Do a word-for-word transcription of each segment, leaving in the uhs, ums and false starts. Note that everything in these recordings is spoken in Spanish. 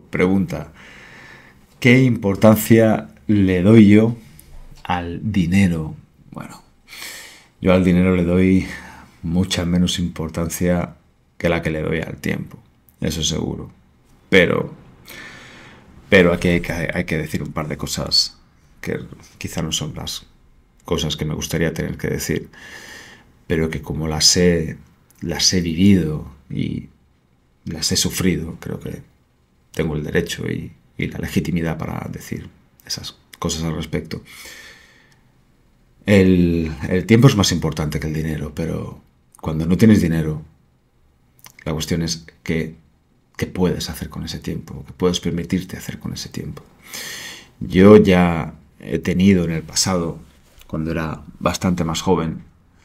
pregunta: ¿qué importancia le doy yo al dinero? Bueno, yo al dinero le doy mucha menos importancia que la que le doy al tiempo, eso seguro. Pero, pero aquí hay que, hay que decir un par de cosas que quizá no son las cosas que me gustaría tener que decir, pero que como las he, las he vivido y las he sufrido, creo que tengo el derecho y, y la legitimidad para decir esas cosas al respecto. El, el tiempo es más importante que el dinero, pero cuando no tienes dinero, la cuestión es que, qué puedes hacer con ese tiempo, qué puedes permitirte hacer con ese tiempo. Yo ya he tenido en el pasado, cuando era bastante más joven,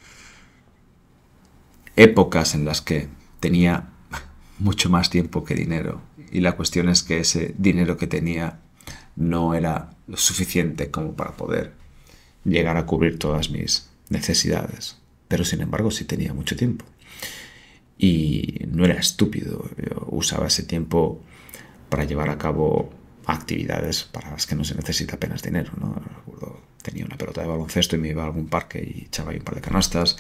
épocas en las que tenía mucho más tiempo que dinero, y la cuestión es que ese dinero que tenía no era lo suficiente como para poder llegar a cubrir todas mis necesidades, pero sin embargo sí tenía mucho tiempo y no era estúpido. Yo usaba ese tiempo para llevar a cabo actividades para las que no se necesita apenas dinero, ¿no? Recuerdo, tenía una pelota de baloncesto y me iba a algún parque y echaba ahí un par de canastas,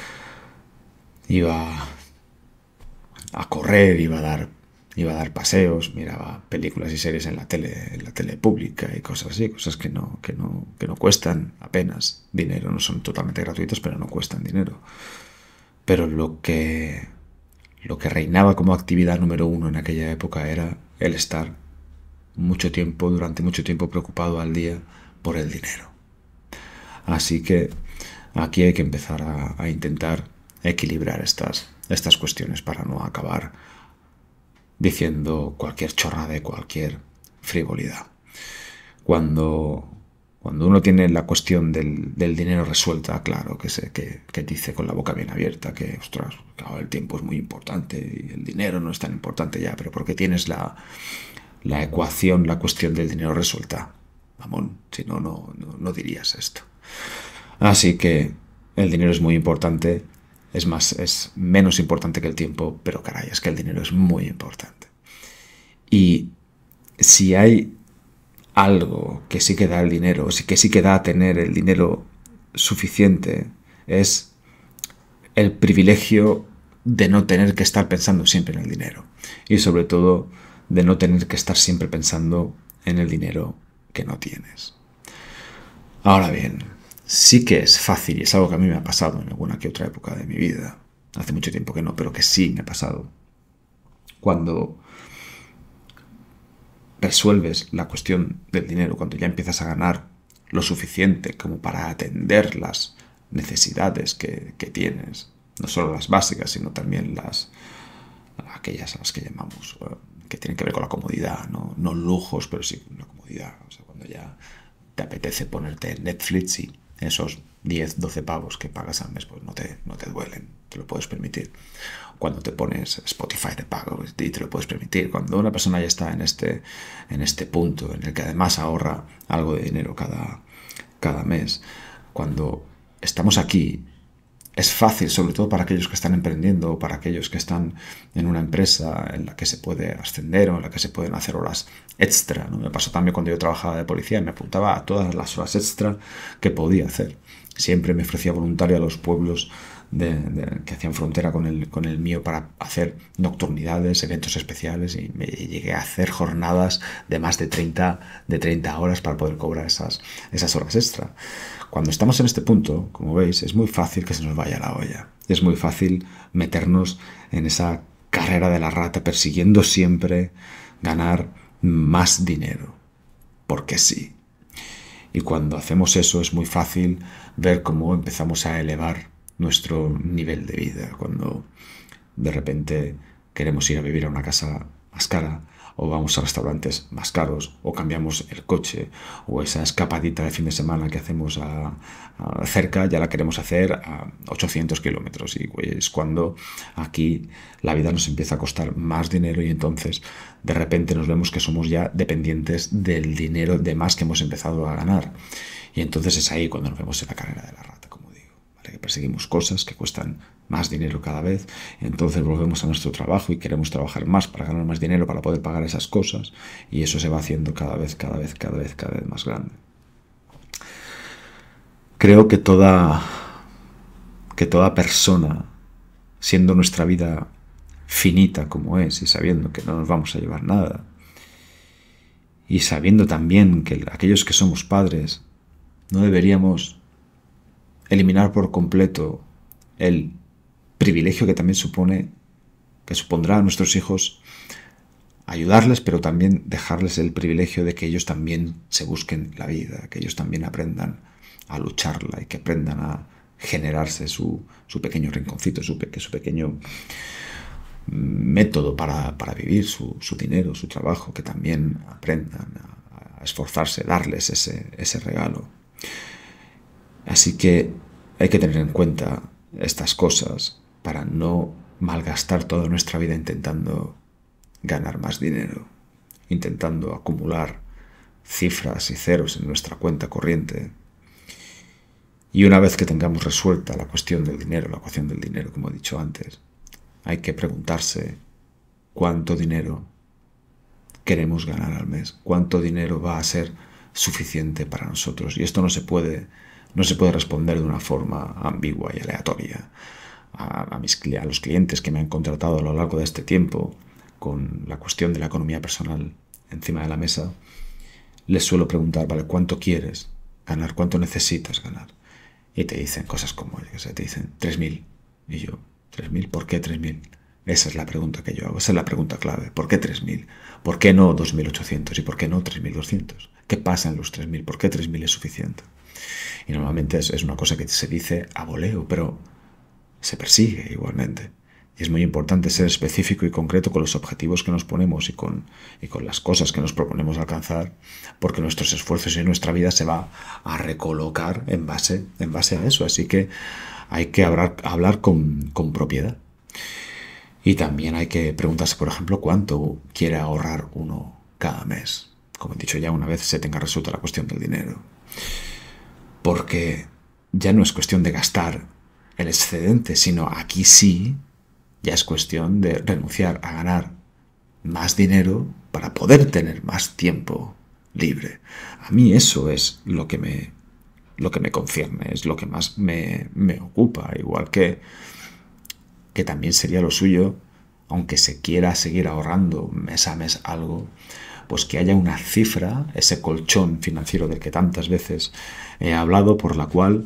iba a correr, iba a dar iba a dar paseos, miraba películas y series en la tele, en la tele pública y cosas así, cosas que no, que no, que no cuestan apenas dinero, no son totalmente gratuitas, pero no cuestan dinero. Pero lo que, lo que reinaba como actividad número uno en aquella época era el estar mucho tiempo, durante mucho tiempo, preocupado al día por el dinero. Así que aquí hay que empezar a, a intentar equilibrar estas, estas cuestiones para no acabar diciendo cualquier chorrada de cualquier frivolidad. Cuando, cuando uno tiene la cuestión del, del dinero resuelta, claro, que, se, que, que dice con la boca bien abierta que, ostras, claro, el tiempo es muy importante y el dinero no es tan importante ya, pero porque tienes la, la ecuación, la cuestión del dinero resuelta. Mamón, si no, no, no, no dirías esto. Así que el dinero es muy importante. Es más, es menos importante que el tiempo, pero caray, es que el dinero es muy importante. Y si hay algo que sí que da el dinero, que sí que da a tener el dinero suficiente, es el privilegio de no tener que estar pensando siempre en el dinero. Y sobre todo, de no tener que estar siempre pensando en el dinero que no tienes. Ahora bien, sí que es fácil, y es algo que a mí me ha pasado en alguna que otra época de mi vida, hace mucho tiempo que no, pero que sí me ha pasado, cuando resuelves la cuestión del dinero, cuando ya empiezas a ganar lo suficiente como para atender las necesidades que, que tienes, no solo las básicas, sino también las aquellas a las que llamamos, que tienen que ver con la comodidad, no, no lujos, pero sí con la comodidad. O sea, cuando ya te apetece ponerte Netflix y esos diez, doce pavos que pagas al mes, pues no te, no te duelen, te lo puedes permitir. Cuando te pones Spotify de pago y te lo puedes permitir. Cuando una persona ya está en este, en este punto en el que además ahorra algo de dinero cada, cada mes, cuando estamos aquí, es fácil, sobre todo para aquellos que están emprendiendo o para aquellos que están en una empresa en la que se puede ascender o en la que se pueden hacer horas extra, ¿no? Me pasó también cuando yo trabajaba de policía, me apuntaba a todas las horas extra que podía hacer. Siempre me ofrecía voluntario a los pueblos de, de, que hacían frontera con el, con el mío para hacer nocturnidades, eventos especiales, y me llegué a hacer jornadas de más de treinta, de treinta horas para poder cobrar esas, esas horas extra. Cuando estamos en este punto, como veis, es muy fácil que se nos vaya la olla. Es muy fácil meternos en esa carrera de la rata persiguiendo siempre ganar más dinero. Porque sí. Y cuando hacemos eso es muy fácil ver cómo empezamos a elevar nuestro nivel de vida. Cuando de repente queremos ir a vivir a una casa más cara, o vamos a restaurantes más caros, o cambiamos el coche, o esa escapadita de fin de semana que hacemos a, a cerca, ya la queremos hacer a ochocientos kilómetros. Y es cuando aquí la vida nos empieza a costar más dinero y entonces de repente nos vemos que somos ya dependientes del dinero de más que hemos empezado a ganar. Y entonces es ahí cuando nos vemos en la carrera de la rata, como digo. porque perseguimos cosas que cuestan más dinero cada vez, entonces volvemos a nuestro trabajo y queremos trabajar más para ganar más dinero para poder pagar esas cosas, y eso se va haciendo cada vez, cada vez, cada vez, cada vez más grande. Creo que toda, que toda persona, siendo nuestra vida finita como es y sabiendo que no nos vamos a llevar nada, y sabiendo también que aquellos que somos padres no deberíamos eliminar por completo el privilegio que también supone, que supondrá a nuestros hijos ayudarles, pero también dejarles el privilegio de que ellos también se busquen la vida, que ellos también aprendan a lucharla y que aprendan a generarse su, su pequeño rinconcito, su, su pequeño método para, para vivir, su, su dinero, su trabajo, que también aprendan a, a esforzarse, darles ese, ese regalo. Así que hay que tener en cuenta estas cosas para no malgastar toda nuestra vida intentando ganar más dinero, intentando acumular cifras y ceros en nuestra cuenta corriente. Y una vez que tengamos resuelta la cuestión del dinero, la ecuación del dinero, como he dicho antes, hay que preguntarse cuánto dinero queremos ganar al mes, cuánto dinero va a ser suficiente para nosotros. Y esto no se puede, no se puede responder de una forma ambigua y aleatoria. A, a, mis, a los clientes que me han contratado a lo largo de este tiempo, con la cuestión de la economía personal encima de la mesa, les suelo preguntar, vale, ¿cuánto quieres ganar? ¿Cuánto necesitas ganar? Y te dicen cosas como, yo sé, te dicen tres mil. Y yo, ¿tres mil? ¿Por qué tres mil? Esa es la pregunta que yo hago, esa es la pregunta clave. ¿Por qué tres mil? ¿Por qué no dos mil ochocientos? ¿Y por qué no tres mil doscientos? ¿Qué pasa en los tres mil? ¿Por qué tres mil es suficiente? Y normalmente es, es una cosa que se dice a voleo, pero se persigue igualmente. Y es muy importante ser específico y concreto con los objetivos que nos ponemos y con, y con las cosas que nos proponemos alcanzar, porque nuestros esfuerzos y nuestra vida se va a recolocar en base, en base a eso. Así que hay que hablar, hablar con, con propiedad. Y también hay que preguntarse, por ejemplo, cuánto quiere ahorrar uno cada mes. Como he dicho ya, una vez se tenga resuelta la cuestión del dinero. Porque ya no es cuestión de gastar el excedente, sino aquí sí, ya es cuestión de renunciar a ganar más dinero para poder tener más tiempo libre. A mí eso es lo que me, lo que me concierne, es lo que más me, me ocupa, igual que, que también sería lo suyo, aunque se quiera seguir ahorrando mes a mes algo, pues que haya una cifra, ese colchón financiero del que tantas veces he hablado, por la cual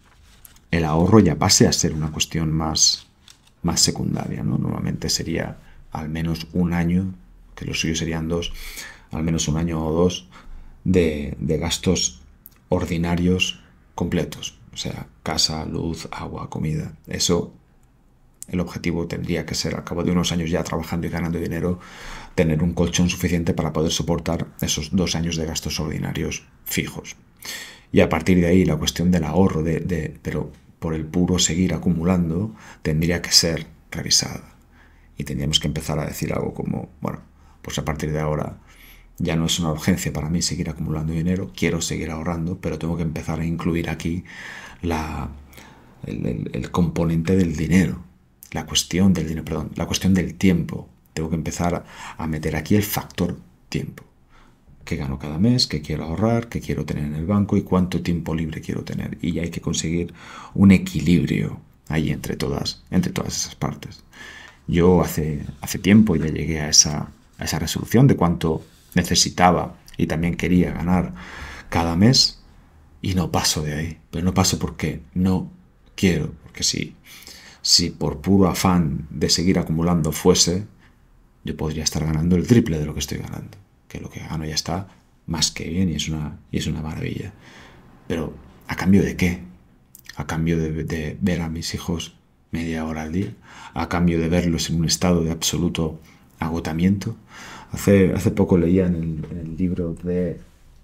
el ahorro ya pase a ser una cuestión más, más secundaria, ¿no? Normalmente sería al menos un año, que lo suyo serían dos, al menos un año o dos de, de gastos ordinarios completos, o sea, casa, luz, agua, comida. Eso, el objetivo tendría que ser, al cabo de unos años ya trabajando y ganando dinero, tener un colchón suficiente para poder soportar esos dos años de gastos ordinarios fijos. Y a partir de ahí la cuestión del ahorro, de, de, pero por el puro seguir acumulando, tendría que ser revisada. Y tendríamos que empezar a decir algo como, bueno, pues a partir de ahora ya no es una urgencia para mí seguir acumulando dinero, quiero seguir ahorrando, pero tengo que empezar a incluir aquí la, el, el, el componente del dinero, la cuestión del dinero, perdón, la cuestión del tiempo. Tengo que empezar a meter aquí el factor tiempo. ¿Qué gano cada mes? ¿Qué quiero ahorrar? ¿Qué quiero tener en el banco? ¿Y cuánto tiempo libre quiero tener? Y hay que conseguir un equilibrio ahí entre todas, entre todas esas partes. Yo hace, hace tiempo ya llegué a esa, a esa resolución de cuánto necesitaba y también quería ganar cada mes y no paso de ahí. Pero no paso porque no quiero, porque si, si por puro afán de seguir acumulando fuese, yo podría estar ganando el triple de lo que estoy ganando. Que lo que gano ya está más que bien y es una, y es una maravilla. Pero, ¿a cambio de qué? A cambio de, de ver a mis hijos media hora al día, a cambio de verlos en un estado de absoluto agotamiento. Hace, hace poco leía en el, en el libro de,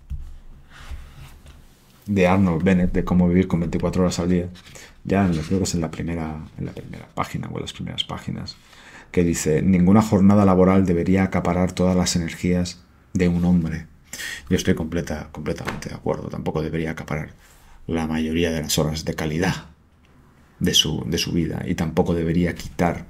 de Arnold Bennett, de cómo vivir con veinticuatro horas al día, ya en, creo que es en la primera, en la primera página o en las primeras páginas, que dice, ninguna jornada laboral debería acaparar todas las energías de un hombre. Yo estoy completa, completamente de acuerdo. Tampoco debería acaparar la mayoría de las horas de calidad de su, de su vida, y tampoco debería quitar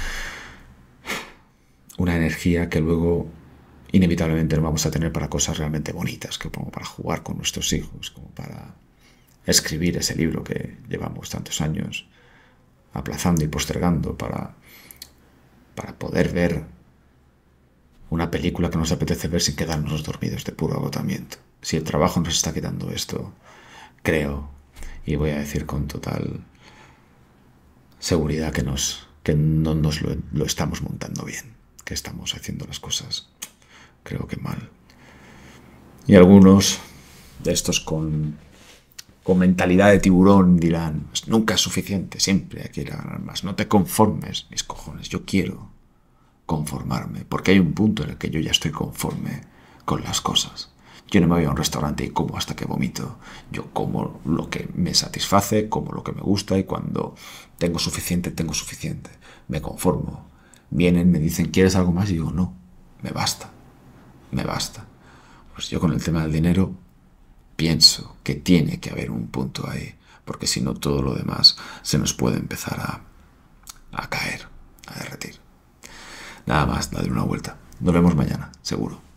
una energía que luego inevitablemente no vamos a tener para cosas realmente bonitas, como para jugar con nuestros hijos, como para escribir ese libro que llevamos tantos años aplazando y postergando, para, para poder ver una película que nos apetece ver sin quedarnos dormidos de puro agotamiento. Si el trabajo nos está quitando esto, creo, y voy a decir con total seguridad que, nos, que no nos lo, lo estamos montando bien, que estamos haciendo las cosas, creo que mal. Y algunos de estos con, con mentalidad de tiburón dirán, nunca es suficiente, siempre hay que ir a ganar más, no te conformes, mis cojones, yo quiero conformarme, porque hay un punto en el que yo ya estoy conforme con las cosas. Yo no me voy a un restaurante y como hasta que vomito. Yo como lo que me satisface, como lo que me gusta, y cuando tengo suficiente, tengo suficiente. Me conformo. Vienen, me dicen, ¿quieres algo más? Y digo, no, me basta, me basta. Pues yo con el tema del dinero pienso que tiene que haber un punto ahí, porque si no todo lo demás se nos puede empezar a, a caer, a derretir. Nada más, dale una vuelta. Nos vemos mañana, seguro.